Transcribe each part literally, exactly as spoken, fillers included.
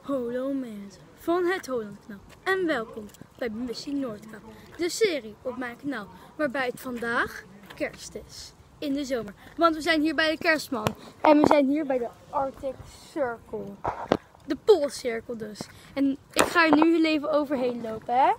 Hallo mensen van het Holland kanaal en welkom bij Missie Noordkaap, de serie op mijn kanaal waarbij het vandaag kerst is in de zomer. Want we zijn hier bij de kerstman en we zijn hier bij de Arctic Circle, de Poolcirkel dus. En ik ga er nu heel even overheen lopen, hè.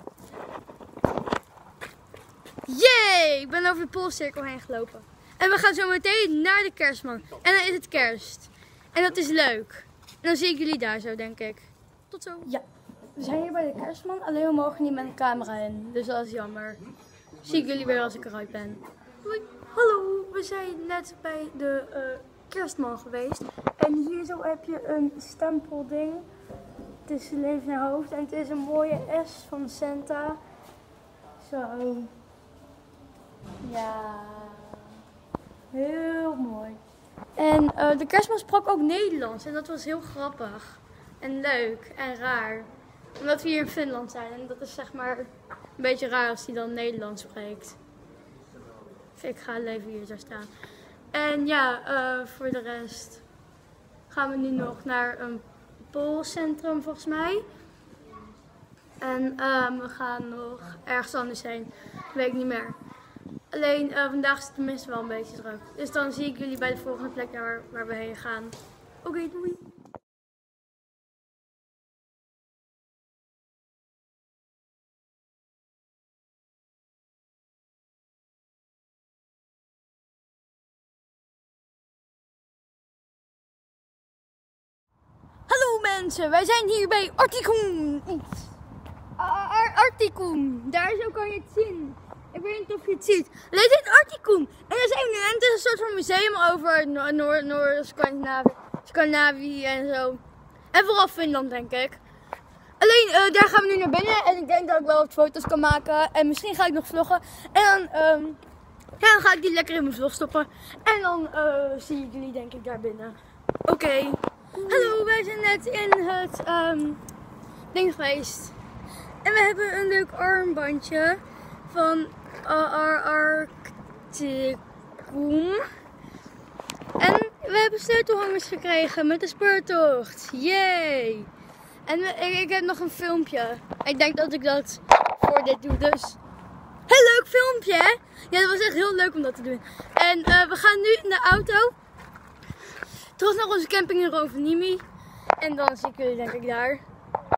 Yay! Ik ben over de Poolcirkel heen gelopen. En we gaan zo meteen naar de kerstman. En dan is het kerst. En dat is leuk. En dan zie ik jullie daar zo, denk ik. Tot zo. Ja, we zijn hier bij de kerstman. Alleen we mogen niet met een camera in. Dus dat is jammer. Zie ik jullie weer als ik eruit ben. Hoi. Hallo, we zijn net bij de uh, kerstman geweest. En hier zo heb je een stempelding. Het is leven naar hoofd. En het is een mooie S van Santa. Zo. Ja. Heel mooi. En uh, de kerstman sprak ook Nederlands en dat was heel grappig. En leuk en raar. Omdat we hier in Finland zijn en dat is zeg maar een beetje raar als hij dan Nederlands spreekt. Dus ik ga even hier zo staan. En ja, uh, voor de rest gaan we nu nog naar een poolcentrum volgens mij. En uh, we gaan nog ergens anders heen. Weet ik niet meer. Alleen uh, vandaag is het tenminste wel een beetje druk. Dus dan zie ik jullie bij de volgende plek waar, waar we heen gaan. Oké, okay, doei! Hallo mensen, wij zijn hier bij Articoon. Ar Articoon, daar zo kan je het zien. Ik weet niet of je het ziet. Dit heet Articoon. En daar zijn we nu. En het is een soort van museum over Noord-Scandinavië Scandinavië en zo. En vooral Finland, denk ik. Alleen, uh, daar gaan we nu naar binnen. En ik denk dat ik wel wat foto's kan maken. En misschien ga ik nog vloggen. En dan, um, ja, dan ga ik die lekker in mijn vlog stoppen. En dan uh, zie ik jullie denk ik daar binnen. Oké. Okay. Hallo, wij zijn net in het um, ding geweest. En we hebben een leuk armbandje van Arcticum. En we hebben sleutelhangers gekregen met de speurtocht. Yay! En ik, ik heb nog een filmpje. Ik denk dat ik dat voor dit doe. Dus heel leuk filmpje, hè? Ja, dat was echt heel leuk om dat te doen. En uh, we gaan nu in de auto terug naar onze camping in Rovaniemi. En dan zie ik jullie denk ik daar.